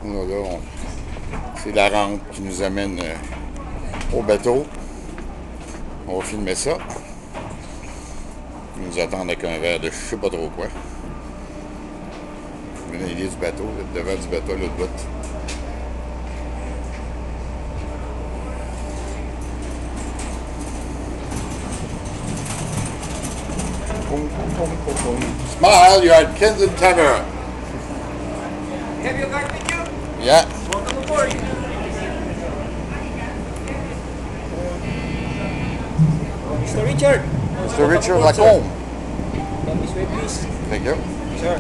C'est la rampe qui nous amène au bateau. On va filmer ça. Ils nous attendent avec un verre de je sais pas trop quoi. Venez du bateau, là, devant du bateau, l'autre bout. Smile, you're at Kensington Tavern. Have your guide with you? Yeah. Welcome aboard. Mr. Richard. Mr. Richard Lacombe. Come this way, please. Thank you. Sir.